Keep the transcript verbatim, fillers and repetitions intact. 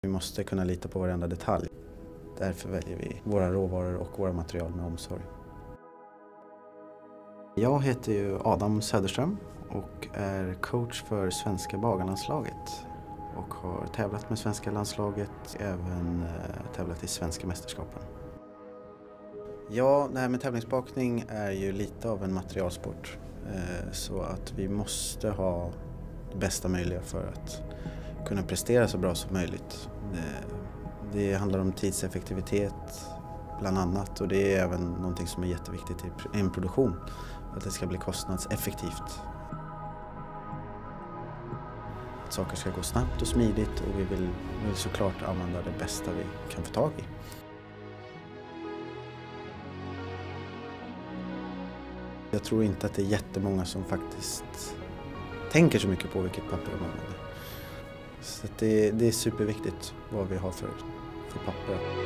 Vi måste kunna lita på varenda detalj. Därför väljer vi våra råvaror och våra material med omsorg. Jag heter ju Adam Söderström och är coach för svenska bagarlandslaget. Och har tävlat med svenska landslaget, även tävlat i svenska mästerskapen. Ja, det här med tävlingsbakning är ju lite av en materialsport. Så att vi måste ha det bästa möjliga för att kunna prestera så bra som möjligt. Det handlar om tidseffektivitet bland annat, och det är även någonting som är jätteviktigt i en produktion. Att det ska bli kostnadseffektivt. Att saker ska gå snabbt och smidigt, och vi vill, vill såklart använda det bästa vi kan få tag i. Jag tror inte att det är jättemånga som faktiskt tänker så mycket på vilket papper de använder. Så det, det är superviktigt vad vi har för, för papper.